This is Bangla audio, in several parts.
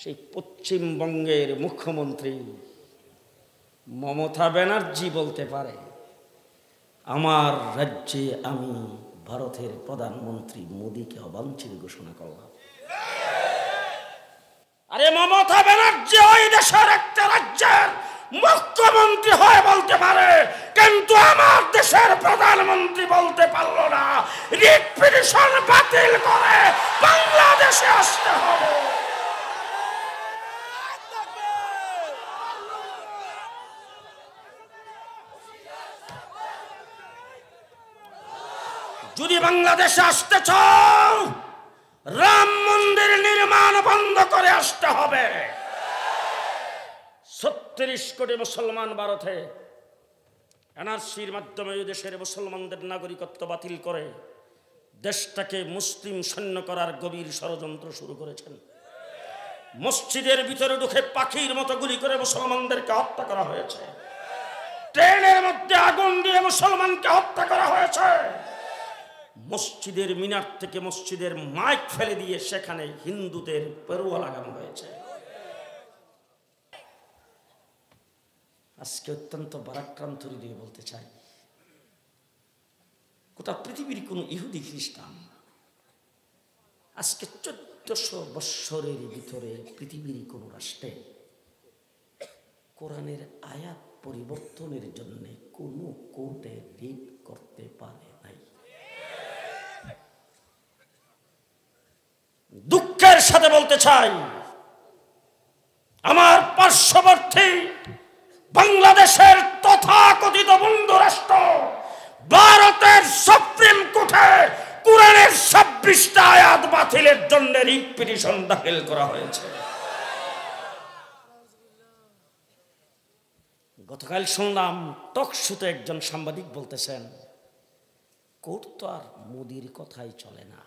সেই পশ্চিমবঙ্গের মুখ্যমন্ত্রী মমতা ব্যানার্জি বলতে পারে আমার রাজ্যে আমি ভারতের প্রধানমন্ত্রী মোদীকে অবাঞ্ছিত ঘোষণা করলাম। আরে মমতা ব্যানার্জি ওই দেশের একটা রাজ্যের মুখ্যমন্ত্রী হয়ে বলতে পারে, কিন্তু আমার দেশের প্রধানমন্ত্রী বলতে পারলো না রিট পিটিশন বাতিল করে বাংলাদেশে আসতে হবে। যদি বাংলাদেশে আসতে চাও রাম মন্দির নির্মাণ বন্ধ করে আসতে হবে। ৩৬ কোটি মুসলমান ভারতে এনআরসির মাধ্যমে দেশের মুসলমানদের নাগরিকত্ব বাতিল করে দেশটাকে মুসলিম শূন্য করার গভীর ষড়যন্ত্র শুরু করেছেন। মসজিদের ভিতরে ঢুকে পাখির মতো গুলি করে মুসলমানদেরকে হত্যা করা হয়েছে। ট্রেনের মধ্যে আগুন দিয়ে মুসলমানকে হত্যা করা হয়েছে। মসজিদের মিনার থেকে মসজিদের মাইক ফেলে দিয়ে সেখানে হিন্দুদের পেরোয়া লাগানো হয়েছে। আজকে অত্যন্ত বারাক্রান্ত দিয়ে বলতে চাই, গোটা পৃথিবীর কোন ইহুদি খ্রিস্টান আজকে ১৪০০ বৎসরের ভিতরে পৃথিবীর কোন রাষ্ট্রে কোরআনের আয়াত পরিবর্তনের জন্য কোন কোর্টে রিট করতে পারে নাই। দুঃখের সাথে বলতে চাই, আমার পার্শ্ববর্তী বাংলাদেশের তথাকথিত বন্ধু রাষ্ট্র ভারতের সুপ্রিম কোর্টে কোরআনের ২৬টা আয়াত বাতিলের জন্য রিট পিটিশন দাখিল করা হয়েছে। গতকাল শুনলাম টকশোতে একজন সাংবাদিক বলতেছেন, কোর্ট তো আর মোদির কথাই চলে না,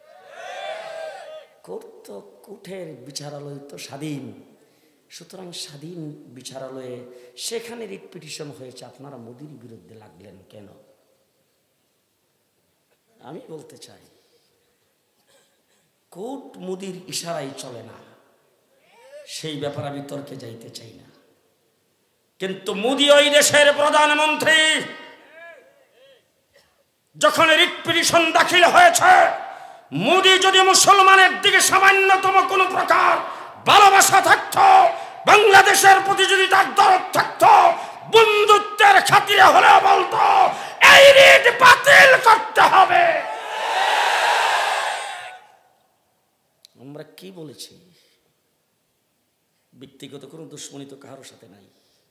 কোর্টের বিচারালয় তো স্বাধীন, সুতরাং স্বাধীন বিচারালয়ে সেখানে রিট পিটিশন হয়েছে, আপনারা মোদির বিরুদ্ধে লাগলেন কেন? আমি বলতে চাই, কোর্ট মোদির ইশারায় চলে না, সেই ব্যাপারে আমি তর্কে যাইতে চাই না, কিন্তু মোদি ওই দেশের প্রধানমন্ত্রী। যখন রিট পিটিশন দাখিল হয়েছে, মোদি যদি মুসলমানের দিকে সামান্যতম কোন প্রকার ভালোবাসা থাকতো, বাংলাদেশের প্রতি যদি তার দরদ থাকতো, বন্ধুত্বের খাতিরে হলেও বলতো এই রিট বাতিল করতে হবে। আমরা কি বলেছি? ব্যক্তিগত কোনো দুশ্মনী তো কারোর সাথে নাই।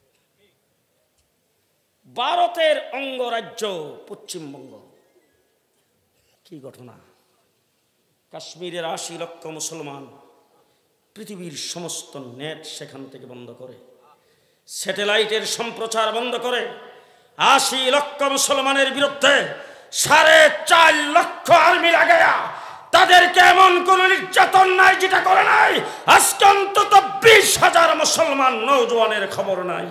ভারতের অঙ্গরাজ্য পশ্চিমবঙ্গ, কি ঘটনা! কাশ্মীরের ৮০ লক্ষ মুসলমান পৃথিবীর সমস্ত নেট সেখান থেকে বন্ধ করে, স্যাটেলাইটের সম্প্রচার বন্ধ করে ৮০ লক্ষ মুসলমানের বিরুদ্ধে ৪.৫ লক্ষ আর্মি লাগায়া তাদেরকে এমন কোন নির্যাতন নাই যেটা করে নাই। আজকে অন্তত ২০,০০০ মুসলমান নওজোয়ানের খবর নাই।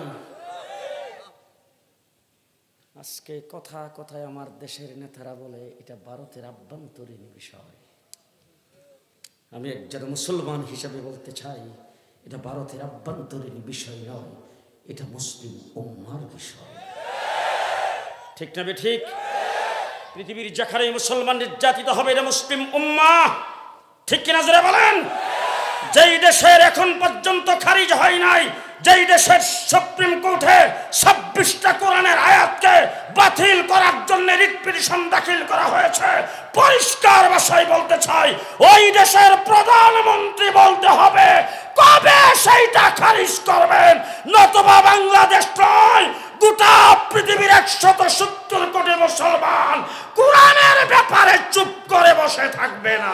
আজকে কথায় আমার দেশের নেতারা বলে এটা ভারতের আভ্যন্তরীণ বিষয়। আমি একজন মুসলমান হিসেবে বলতে চাই, এটা ভারতের আভ্যন্তরীণ বিষয় নয়, এটা মুসলিম উম্মার বিষয়। ঠিক না? ঠিক। পৃথিবীর যেখানে মুসলমান নির্যাতিত হবে এটা মুসলিম উম্মা, ঠিক কিনা জোরে বলেন? যেই দেশের এখন পর্যন্ত খারিজ হয় নাই, যেই দেশের সুপ্রিম কোর্টে ২৬টা কোরআনের আয়াতকে বাতিল করার জন্য রিট পিটিশন দাখিল করা হয়েছে, পরিষ্কার ভাষায় বলতে চাই, ওই দেশের প্রধানমন্ত্রী বলতে হবে কবে সেইটা খারিজ করবেন, নতুবা বাংলাদেশ নয় গোটা পৃথিবীর ১৭০ কোটি মুসলমান কোরআনের ব্যাপারে চুপ করে বসে থাকবে না।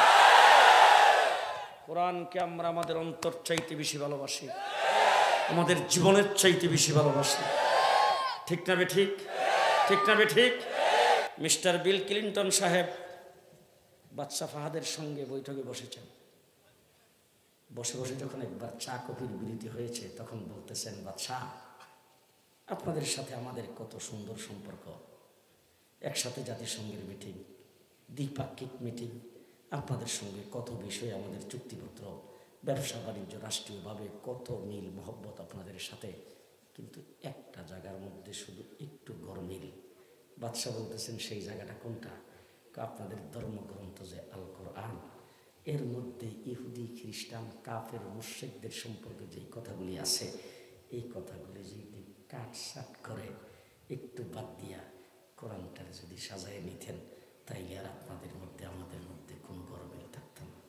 কোরআনকে আমরা আমাদের অন্তর চাইতে বেশি ভালোবাসি, আমাদের জীবনের চাইতে বেশি ভালোবাসি। ঠিক না ঠিক? ঠিক না ঠিক? মিস্টার বিল ক্লিন্টন সাহেব বাদশা ফাহাদের সঙ্গে বৈঠকে বসেছেন। বসে বসে যখন একবার চা কফির বিরতি হয়েছে, তখন বলতেছেন, বাদশাহ আপনাদের সাথে আমাদের কত সুন্দর সম্পর্ক, একসাথে জাতিসংঘের মিটিং, দ্বিপাক্ষিক মিটিং, আপনাদের সঙ্গে কত বিষয়ে আমাদের চুক্তিপত্র, ব্যবসা বাণিজ্য রাষ্ট্রীয়ভাবে কত মিল মহব্বত আপনাদের সাথে, কিন্তু একটা জায়গার মধ্যে শুধু একটু গরমিল। বাদশাহ বলতেছেন সেই জায়গাটা কোনটা? আপনাদের ধর্মগ্রন্থ যে আল কোরআন, এর মধ্যে ইহুদি খ্রিস্টান কাফের মুশরিকদের সম্পর্কে যেই কথাগুলি আছে, এই কথাগুলি যদি কাটসাট করে একটু বাদ দিয়া কোরআনটার যদি সাজায় নিতেন, তাইলে আর আপনাদের মধ্যে আমাদের মধ্যে কোনো গরমিল থাকতো না।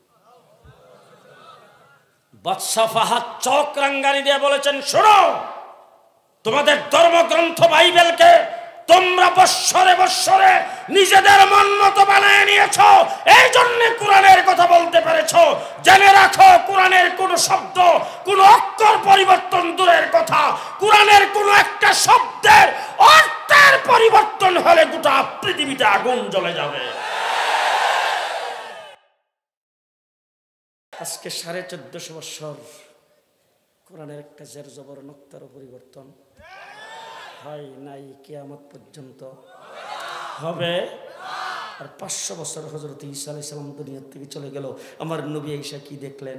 বাদশাহ ফাহাদ চোখ রাঙ্গানি দিয়ে বলেছেন, শোনো, তোমাদের ধর্মগ্রন্থ বাইবেলকে তোমরা বৎসরে বৎসরে নিজেদের মন মতো বানিয়ে নিয়েছো, এই জন্য কোরআনের কথা বলতে পেরেছো। জেনে রাখো, কোরআনের কোন শব্দ, কোন অক্ষর পরিবর্তন দূরের কথা, কোরআনের কোন একটা শব্দের অর্থের পরিবর্তন হলে গোটা পৃথিবীতে আগুন জ্বলে যাবে। আজকে 1450 বছর কোরআনের একটা জের জবর নক্তারও পরিবর্তন হয় নাই, কিয়ামত পর্যন্ত হবে। আর 500 বছর হযরত ঈসা আলাইহিস সালাম দুনিয়া থেকে চলে গেল, আমার নবী ঈসা কি দেখলেন?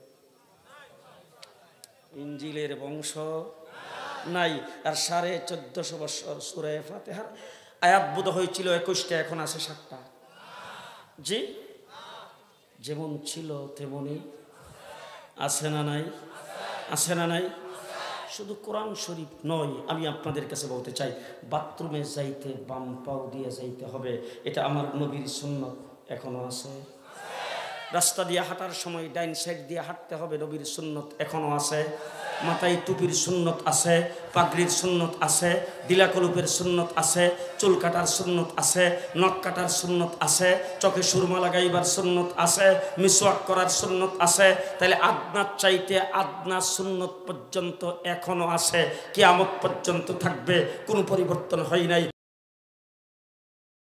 ইনজিলের বংশ নাই। আর 1450 বছর সূরা ফাতিহার আয়াত বোধ হয়েছিল 21টা, এখন আছে 7টা। জি, যেমন ছিল তেমনই আছে না নাই? আছে না নাই? শুধু কোরআন শরীফ নয়, আমি আপনাদের কাছে বলতে চাই, বাথরুমে যাইতে বাম পাও দিয়ে যাইতে হবে, এটা আমার নবীর সুন্নত এখনো আছে। রাস্তা দিয়ে হাঁটার সময় ডাইন সাইড দিয়ে হাঁটতে হবে, নবীর সুন্নত এখনো আছে। মাথায় টুপির সুন্নত আছে, পাগড়ির সুন্নত আছে, দিলাকলুপের সুন্নত আছে, চুল কাটার সুন্নত আছে, নখ কাটার সুন্নত আছে, চোখে সুরমা লাগাইবার সুন্নত আছে, মিসওয়াক করার সুন্নত আছে। তাহলে আদনার চাইতে আদনা সুন্নত পর্যন্ত এখনো আছে, কিয়ামত পর্যন্ত থাকবে, কোনো পরিবর্তন হয় নাই।